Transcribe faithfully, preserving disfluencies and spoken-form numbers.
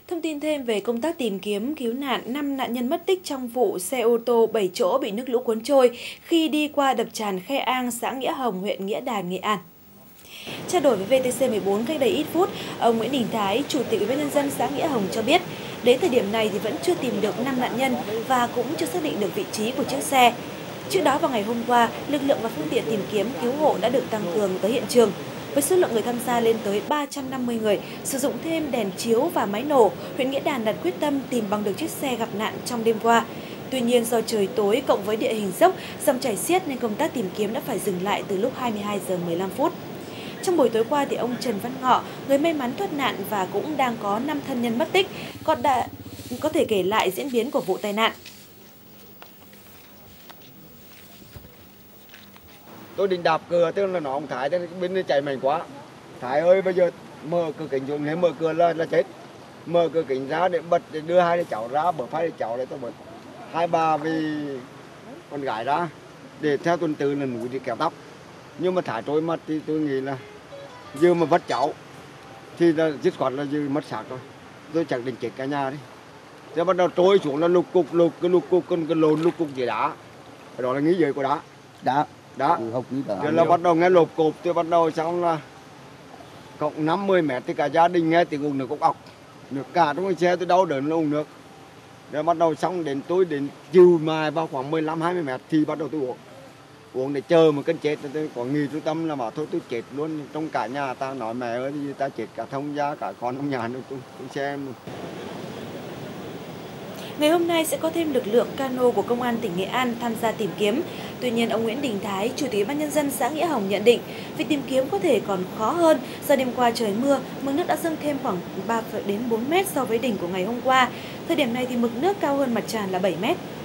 Thông tin thêm về công tác tìm kiếm cứu nạn năm nạn nhân mất tích trong vụ xe ô tô bảy chỗ bị nước lũ cuốn trôi khi đi qua đập tràn Khe Ang, xã Nghĩa Hồng, huyện Nghĩa Đàn, Nghệ An. Trao đổi với vê tê xê mười bốn cách đây ít phút, ông Nguyễn Đình Thái, Chủ tịch Ủy ban nhân dân xã Nghĩa Hồng cho biết, đến thời điểm này thì vẫn chưa tìm được năm nạn nhân và cũng chưa xác định được vị trí của chiếc xe. Trước đó vào ngày hôm qua, lực lượng và phương tiện tìm kiếm cứu hộ đã được tăng cường tới hiện trường. Với số lượng người tham gia lên tới ba trăm năm mươi người, sử dụng thêm đèn chiếu và máy nổ, huyện Nghĩa Đàn đặt quyết tâm tìm bằng được chiếc xe gặp nạn trong đêm qua. Tuy nhiên do trời tối cộng với địa hình dốc, dòng chảy xiết nên công tác tìm kiếm đã phải dừng lại từ lúc hai mươi hai giờ mười lăm phút. Trong buổi tối qua thì ông Trần Văn Ngọ, người may mắn thoát nạn và cũng đang có năm thân nhân mất tích, còn đã có thể kể lại diễn biến của vụ tai nạn. Tôi định đạp cửa, tức là nó ông Thái bên đây chạy mạnh quá. Thái ơi, bây giờ mở cửa kính xuống, nếu mở cửa là là chết. Mở cửa kính ra để bật để đưa hai đứa cháu ra, bở phải đứa cháu để tôi bật hai bà vì con gái ra để theo tuần tự là núi đi kéo tóc. Nhưng mà Thái trôi mất thì tôi nghĩ là giờ mà vất cháu thì là dứt khoát là giờ mất xác rồi. Tôi chẳng định chết cả nhà đi. Thế bắt đầu trôi xuống là lục cục lục cái lục cục con cái lồn lục cục dưới đá. Đó là nghĩ giới của đá. Đá. Đó. Rồi là bắt đầu nghe lột cột, tôi bắt đầu xong là cộng năm mươi mét thì cả gia đình nghe tiếng uống nước cốc ọc. Nước cả trong cái xe tôi đau đớn là uống nước. Rồi bắt đầu xong đến tôi đến chiều mai vào khoảng mười lăm hai mươi mét thì bắt đầu tôi uống. Uống để chờ một cơn chết, tôi có nghĩ tôi tâm là bảo thôi tôi chết luôn. Trong cả nhà ta nói mẹ ơi ta chết cả thông gia cả con trong nhà nữa tôi, tôi xem. Ngày hôm nay sẽ có thêm lực lượng cano của Công an tỉnh Nghệ An tham gia tìm kiếm. Tuy nhiên, ông Nguyễn Đình Thái, Chủ tịch Ủy ban nhân dân xã Nghĩa Hồng nhận định việc tìm kiếm có thể còn khó hơn do đêm qua trời mưa, mực nước đã dâng thêm khoảng ba đến bốn mét so với đỉnh của ngày hôm qua. Thời điểm này thì mực nước cao hơn mặt tràn là bảy mét.